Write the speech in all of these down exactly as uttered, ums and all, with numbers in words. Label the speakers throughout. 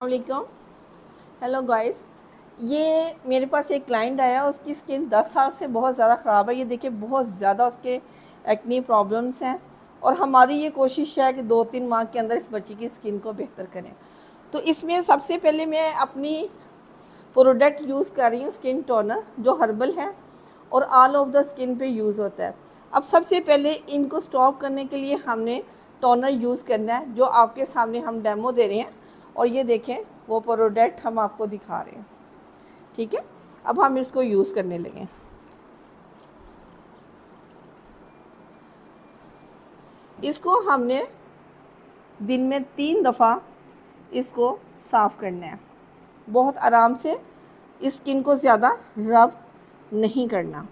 Speaker 1: वालेकुम। Hello guys, ये मेरे पास एक क्लाइंट आया, उसकी स्किन दस साल से बहुत ज़्यादा ख़राब है। ये देखिए बहुत ज़्यादा उसके एक्ने प्रॉब्लम्स हैं और हमारी ये कोशिश है कि दो तीन माह के अंदर इस बच्ची की स्किन को बेहतर करें। तो इसमें सबसे पहले मैं अपनी प्रोडक्ट यूज़ कर रही हूँ, स्किन टोनर जो हर्बल है और ऑल ऑफ द स्किन पे यूज़ होता है। अब सबसे पहले इनको स्टॉप करने के लिए हमने टोनर यूज़ करना है, जो आपके सामने हम डेमो दे रहे हैं। और ये देखें वो प्रोडक्ट हम आपको दिखा रहे हैं, ठीक है। अब हम इसको यूज़ करने लगे। इसको हमने दिन में तीन दफ़ा इसको साफ़ करना है, बहुत आराम से। स्किन को ज़्यादा रब नहीं करना।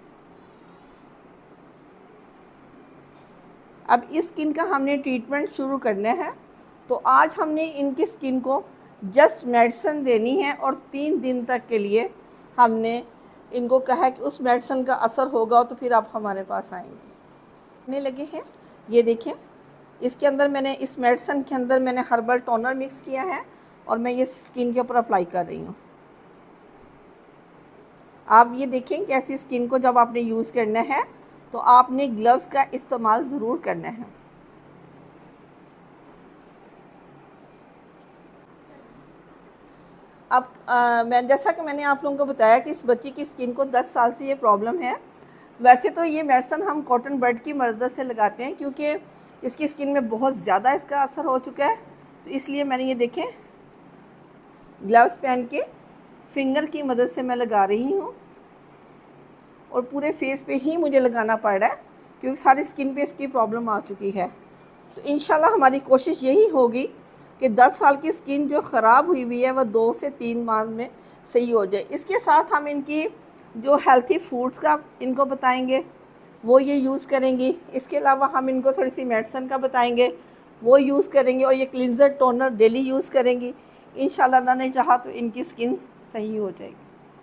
Speaker 1: अब इस स्किन का हमने ट्रीटमेंट शुरू करना है। तो आज हमने इनकी स्किन को जस्ट मेडिसिन देनी है और तीन दिन तक के लिए हमने इनको कहा कि उस मेडिसिन का असर होगा तो फिर आप हमारे पास आएंगे। करने लगे हैं, ये देखें। इसके अंदर मैंने इस मेडिसिन के अंदर मैंने हर्बल टोनर मिक्स किया है और मैं ये स्किन के ऊपर अप्लाई कर रही हूँ। आप ये देखें कि ऐसी स्किन को जब आपने यूज़ करना है तो आपने ग्लव्स का इस्तेमाल ज़रूर करना है। अब आ, मैं जैसा कि मैंने आप लोगों को बताया कि इस बच्ची की स्किन को दस साल से ये प्रॉब्लम है। वैसे तो ये मेडिसिन हम कॉटन बड की मदद से लगाते हैं, क्योंकि इसकी स्किन में बहुत ज़्यादा इसका असर हो चुका है। तो इसलिए मैंने ये देखें ग्लव्स पहन के फिंगर की मदद से मैं लगा रही हूँ और पूरे फेस पे ही मुझे लगाना पड़ रहा है, क्योंकि सारी स्किन पे इसकी प्रॉब्लम आ चुकी है। तो इंशाल्लाह हमारी कोशिश यही होगी कि दस साल की स्किन जो ख़राब हुई हुई है वह दो से तीन माह में सही हो जाए। इसके साथ हम इनकी जो हेल्थी फूड्स का इनको बताएंगे, वो ये यूज़ करेंगी। इसके अलावा हम इनको थोड़ी सी मेडिसिन का बताएंगे, वो यूज़ करेंगे। और ये क्लिनज़र टोनर डेली यूज़ करेंगी। इंशाल्लाह अल्लाह ने चाहा तो इनकी स्किन सही हो जाएगी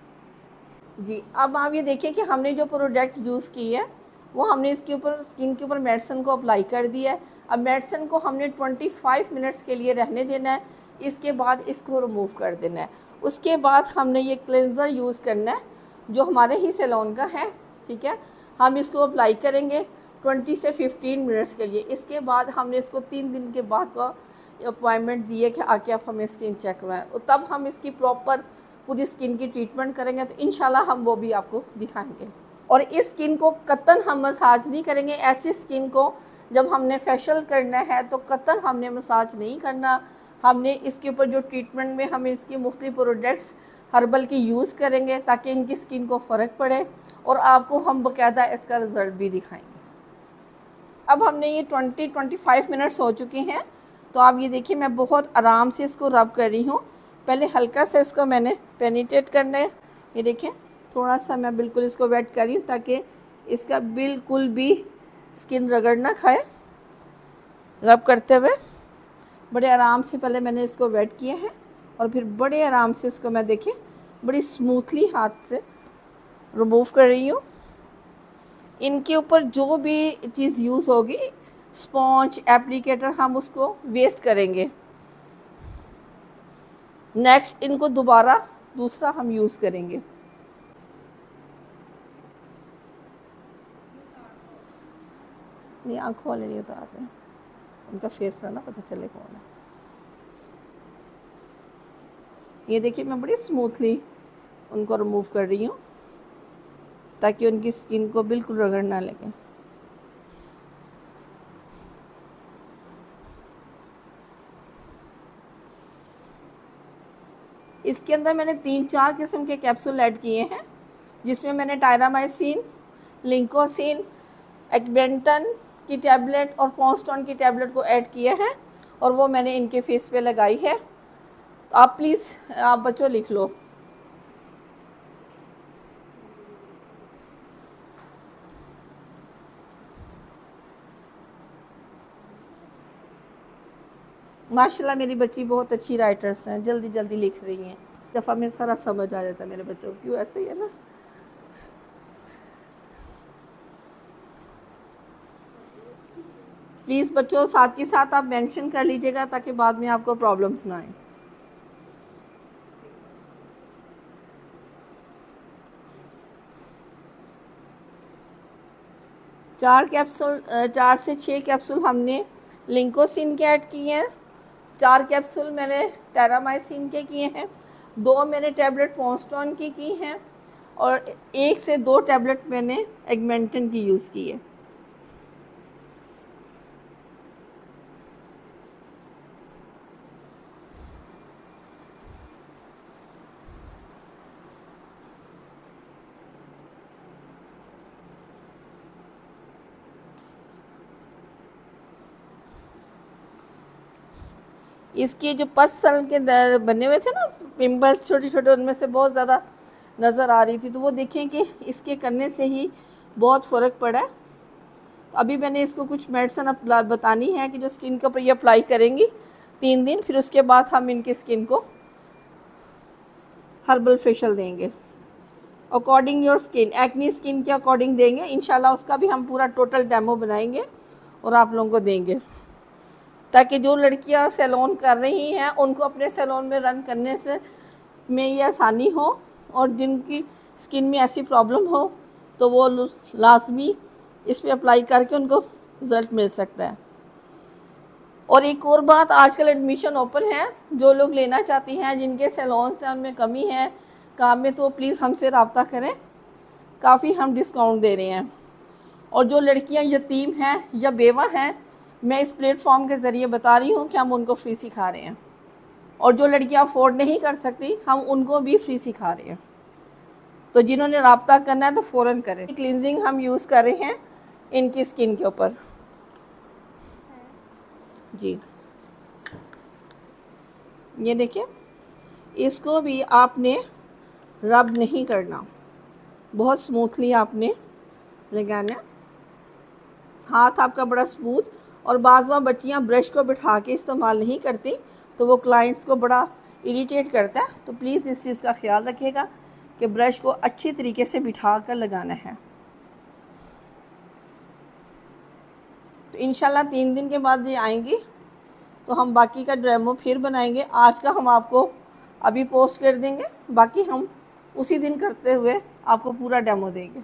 Speaker 1: जी। अब आप ये देखिए कि हमने जो प्रोडक्ट यूज़ की है वो हमने इसके ऊपर स्किन के ऊपर मेडिसिन को अप्लाई कर दिया है। अब मेडिसिन को हमने पच्चीस मिनट्स के लिए रहने देना है। इसके बाद इसको रिमूव कर देना है। उसके बाद हमने ये क्लेंज़र यूज़ करना है जो हमारे ही सैलून का है, ठीक है। हम इसको अप्लाई करेंगे बीस से पंद्रह मिनट्स के लिए। इसके बाद हमने इसको तीन दिन के बाद का अपॉइंटमेंट दिए कि आके आप हमें स्किन चेक करवाएं, और तब हम इसकी प्रॉपर पूरी स्किन की ट्रीटमेंट करेंगे। तो इंशाल्लाह हम वो भी आपको दिखाएंगे। और इस स्किन को कतन हम मसाज नहीं करेंगे। ऐसी स्किन को जब हमने फेशियल करना है तो कतन हमने मसाज नहीं करना। हमने इसके ऊपर जो ट्रीटमेंट में हम इसकी मुख्तलिफ प्रोडक्ट्स हर्बल की यूज़ करेंगे ताकि इनकी स्किन को फ़र्क पड़े और आपको हम बाकायदा इसका रिज़ल्ट भी दिखाएंगे। अब हमने ये ट्वेंटी ट्वेंटी फाइव मिनट्स हो चुके हैं। तो आप ये देखिए मैं बहुत आराम से इसको रब कर रही हूँ। पहले हल्का सा इसको मैंने पेनिट्रेट करना है। ये देखें थोड़ा सा मैं बिल्कुल इसको वेट कर रही हूँ ताकि इसका बिल्कुल भी स्किन रगड़ ना खाए। रब करते हुए बड़े आराम से पहले मैंने इसको वेट किया है और फिर बड़े आराम से इसको मैं देखें बड़ी स्मूथली हाथ से रिमूव कर रही हूँ। इनके ऊपर जो भी चीज़ यूज़ होगी, स्पॉन्ज एप्लीकेटर, हम उसको वेस्ट करेंगे। नेक्स्ट इनको दोबारा दूसरा हम यूज़ करेंगे। नहीं, आँखों वाले नहीं उतारते, उनका फेस ना ना पता चले कौन है। ये देखिए मैं बड़ी स्मूथली उनको रिमूव कर रही हूँ ताकि उनकी स्किन को बिल्कुल रगड़ ना लगे। इसके अंदर मैंने तीन चार किस्म के कैप्सूल ऐड किए हैं, जिसमें मैंने टायरामाइसिन, लिंकोसिन, एक्बेंटन की टैबलेट और पॉन्स्टोन की टैबलेट को ऐड किया है और वो मैंने इनके फेस पे लगाई है। तो आप प्लीज़ आप बच्चों लिख लो। माशाल्लाह मेरी बच्ची बहुत अच्छी राइटर्स हैं, जल्दी जल्दी लिख रही हैं। दफ़ा में सारा समझ आ जाता है मेरे बच्चों को, क्यों ऐसे ही है ना। प्लीज़ बच्चों साथ के साथ आप मेंशन कर लीजिएगा ताकि बाद में आपको प्रॉब्लम्स ना आए। चार कैप्सूल, चार से छः कैप्सूल हमने लिंकोसिन के ऐड किए हैं, चार कैप्सूल मैंने टेरामाइसिन के किए हैं, दो मैंने टैबलेट पॉन्स्टॉन की की हैं और एक से दो टैबलेट मैंने एगमेंटन की यूज़ की है। इसके जो पस सल के बने हुए थे ना पिंपल्स छोटे छोटे, उनमें से बहुत ज़्यादा नज़र आ रही थी, तो वो देखें कि इसके करने से ही बहुत फ़र्क पड़ा है। तो अभी मैंने इसको कुछ मेडिसिन बतानी है कि जो स्किन के ऊपर ये अप्लाई करेंगी तीन दिन, फिर उसके बाद हम इनकी स्किन को हर्बल फेशियल देंगे according your skin, acne skin के अकॉर्डिंग देंगे इंशाल्लाह। उसका भी हम पूरा टोटल डेमो बनाएंगे और आप लोगों को देंगे, ताकि जो लड़कियां सैलून कर रही हैं उनको अपने सैलून में रन करने से में ये आसानी हो, और जिनकी स्किन में ऐसी प्रॉब्लम हो तो वो लाजमी इस पर अप्लाई करके उनको रिज़ल्ट मिल सकता है। और एक और बात, आजकल एडमिशन ओपन है, जो लोग लेना चाहती हैं जिनके सैलून से उनमें कमी है काम में, तो प्लीज़ हमसे रब्ता करें, काफ़ी हम डिस्काउंट दे रहे हैं। और जो लड़कियां यतीम हैं या बेवा हैं, मैं इस प्लेटफॉर्म के ज़रिए बता रही हूँ कि हम उनको फ्री सिखा रहे हैं, और जो लड़कियां अफोर्ड नहीं कर सकती हम उनको भी फ्री सिखा रहे हैं। तो जिन्होंने रब्ता करना है तो फ़ौरन करें। क्लिनजिंग हम यूज़ कर रहे हैं इनकी स्किन के ऊपर जी। ये देखिए, इसको भी आपने रब नहीं करना, बहुत स्मूथली आपने लगाना। हाथ आपका बड़ा स्मूथ, और बाज़ बच्चियाँ ब्रश को बिठा के इस्तेमाल नहीं करती तो वो क्लाइंट्स को बड़ा इरिटेट करता है। तो प्लीज़ इस चीज़ का ख्याल रखिएगा कि ब्रश को अच्छी तरीके से बिठा कर लगाना है। तो इंशाल्लाह तीन दिन के बाद ये आएंगी तो हम बाकी का डेमो फिर बनाएंगे। आज का हम आपको अभी पोस्ट कर देंगे, बाकी हम उसी दिन करते हुए आपको पूरा डेमो देंगे।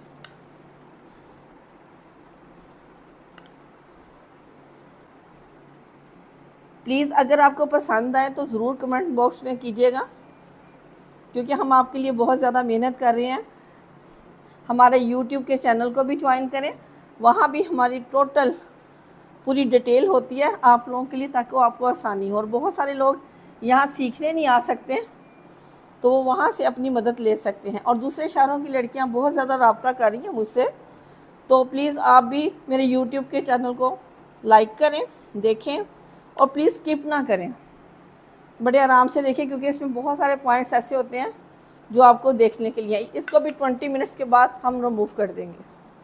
Speaker 1: प्लीज़ अगर आपको पसंद आए तो ज़रूर कमेंट बॉक्स में कीजिएगा, क्योंकि हम आपके लिए बहुत ज़्यादा मेहनत कर रहे हैं। हमारे यूट्यूब के चैनल को भी ज्वाइन करें, वहाँ भी हमारी टोटल पूरी डिटेल होती है आप लोगों के लिए, ताकि वो आपको आसानी हो। और बहुत सारे लोग यहाँ सीखने नहीं आ सकते तो वो वहाँ से अपनी मदद ले सकते हैं। और दूसरे शहरों की लड़कियाँ बहुत ज़्यादा रब्ता कर रही हैं मुझसे, तो प्लीज़ आप भी मेरे यूट्यूब के चैनल को लाइक करें, देखें, और प्लीज़ स्किप ना करें, बड़े आराम से देखें, क्योंकि इसमें बहुत सारे पॉइंट्स ऐसे होते हैं जो आपको देखने के लिए। इसको भी ट्वेंटी मिनट्स के बाद हम रिमूव कर देंगे।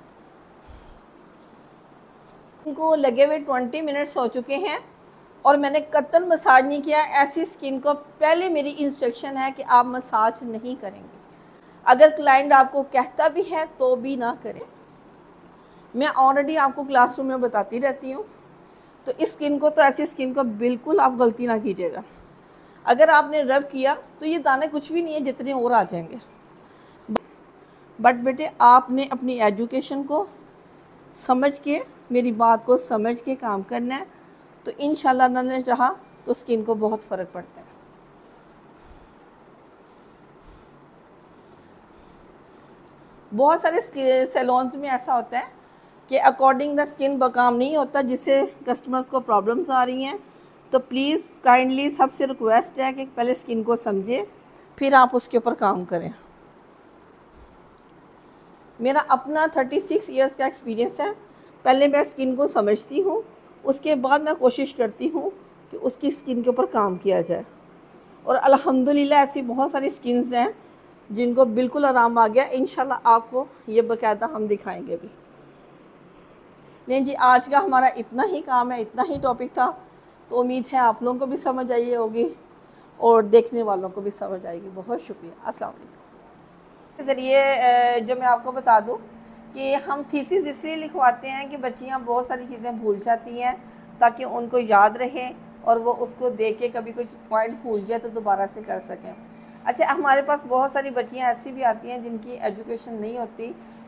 Speaker 1: इनको लगे हुए ट्वेंटी मिनट्स हो चुके हैं और मैंने कतई मसाज नहीं किया। ऐसी स्किन को पहले मेरी इंस्ट्रक्शन है कि आप मसाज नहीं करेंगे। अगर क्लाइंट आपको कहता भी है तो भी ना करें। मैं ऑलरेडी आपको क्लासरूम में बताती रहती हूँ। तो इस स्किन को, तो ऐसी स्किन को बिल्कुल आप गलती ना कीजिएगा। अगर आपने रब किया तो ये दाने कुछ भी नहीं है, जितने और आ जाएंगे। बट बेटे, आपने अपनी एजुकेशन को समझ के, मेरी बात को समझ के काम करना है, तो इंशाल्लाह अल्लाह ने चाहा तो स्किन को बहुत फ़र्क पड़ता है। बहुत सारे सैलून्स में ऐसा होता है कि अकॉर्डिंग द स्किन काम नहीं होता, जिससे कस्टमर्स को प्रॉब्लम्स आ रही हैं। तो प्लीज़ काइंडली सबसे रिक्वेस्ट है कि पहले स्किन को समझें, फिर आप उसके ऊपर काम करें। मेरा अपना थर्टी सिक्स ईयर्स का एक्सपीरियंस है। पहले मैं स्किन को समझती हूँ, उसके बाद मैं कोशिश करती हूँ कि उसकी स्किन के ऊपर काम किया जाए। और अल्हम्दुलिल्लाह ऐसी बहुत सारी स्किन्स हैं जिनको बिल्कुल आराम आ गया। इंशाल्लाह आपको ये बाकायदा हम दिखाएंगे भी। नहीं जी, आज का हमारा इतना ही काम है, इतना ही टॉपिक था। तो उम्मीद है आप लोगों को भी समझ आई होगी और देखने वालों को भी समझ आएगी। बहुत शुक्रिया। अस्सलाम वालेकुम। के ज़रिए जो मैं आपको बता दूं कि हम थीसिस इसलिए लिखवाते हैं कि बच्चियां बहुत सारी चीज़ें भूल जाती हैं, ताकि उनको याद रहे और वो उसको देख के कभी कोई पॉइंट भूल जाए तो दोबारा से कर सकें। अच्छा, हमारे पास बहुत सारी बच्चियां ऐसी भी आती हैं जिनकी एजुकेशन नहीं होती,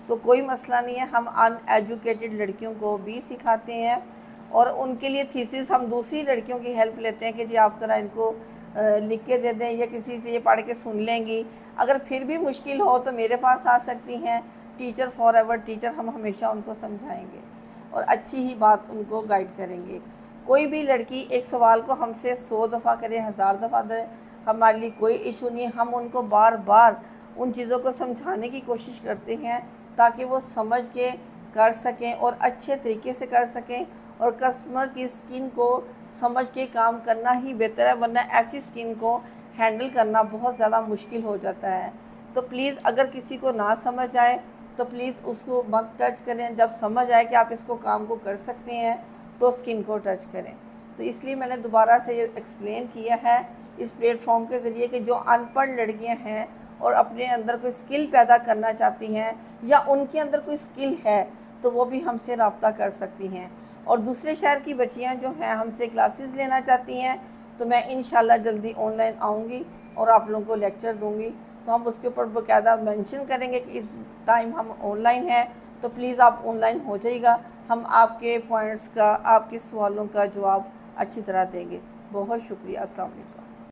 Speaker 1: तो कोई मसला नहीं है, हम अनएजुकेटेड लड़कियों को भी सिखाते हैं और उनके लिए थीसिस हम दूसरी लड़कियों की हेल्प लेते हैं कि जी आप ज़रा इनको लिख के दे दें या किसी से ये पढ़ के सुन लेंगी। अगर फिर भी मुश्किल हो तो मेरे पास आ सकती हैं, टीचर फॉर एवर टीचर, हम हमेशा उनको समझाएंगे और अच्छी ही बात उनको गाइड करेंगे। कोई भी लड़की एक सवाल को हमसे सौ दफ़ा करे, हज़ार दफ़ा दे, हमारे लिए कोई इशू नहीं है। हम उनको बार बार उन चीज़ों को समझाने की कोशिश करते हैं ताकि वो समझ के कर सकें और अच्छे तरीके से कर सकें और कस्टमर की स्किन को समझ के काम करना ही बेहतर है, वरना ऐसी स्किन को हैंडल करना बहुत ज़्यादा मुश्किल हो जाता है। तो प्लीज़ अगर किसी को ना समझ आए तो प्लीज़ उसको मत टच करें। जब समझ आए कि आप इसको काम को कर सकते हैं तो स्किन को टच करें। तो इसलिए मैंने दोबारा से ये एक्सप्लेन किया है इस प्लेटफॉर्म के ज़रिए कि जो अनपढ़ लड़कियां हैं और अपने अंदर कोई स्किल पैदा करना चाहती हैं या उनके अंदर कोई स्किल है तो वो भी हमसे रब्ता कर सकती हैं। और दूसरे शहर की बच्चियां जो हैं हमसे क्लासेस लेना चाहती हैं तो मैं इंशाल्लाह जल्दी ऑनलाइन आऊँगी और आप लोगों को लेक्चर दूँगी। तो हम उसके ऊपर बाकायदा मेंशन करेंगे कि इस टाइम हम ऑनलाइन हैं, तो प्लीज़ आप ऑनलाइन हो जाइएगा। हम आपके पॉइंट्स का, आपके सवालों का जवाब अच्छी तरह देंगे। बहुत शुक्रिया। अस्सलाम वालेकुम।